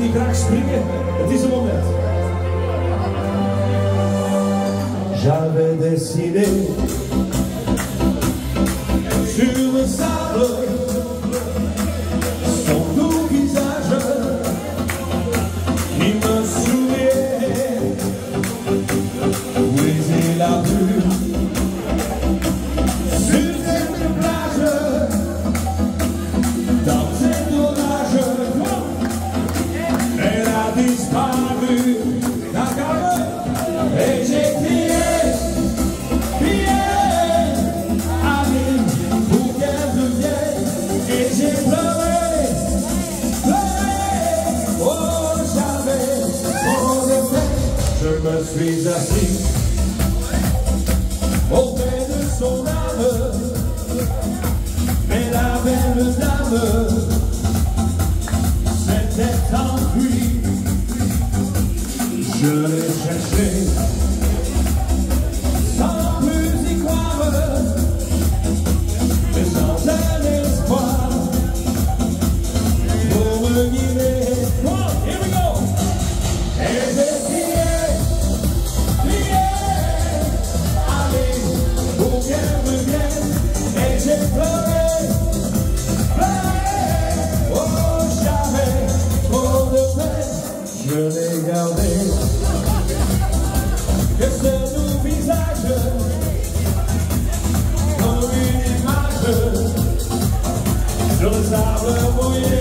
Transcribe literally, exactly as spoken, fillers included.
die graag springen. Het is een moment. J'avais dessiné sur le sable son doux visage qui me souriait. Oui, il a vu sur cette plage dans cet orage. Elle a disparu, d'accord, et j'ai crié. Je me suis assis auprès de son âme, mais la belle dame s'était enfuie. Je l'ai cherchée sans plus y croire, mais sans un espoir pour me guider. One, here we go! Et j'ai crié. J'ai pleuré, pleuré, oh j'avais trop de peine. Je l'ai gardé, que ce doux visage, comme une image, sur le sable mouillé.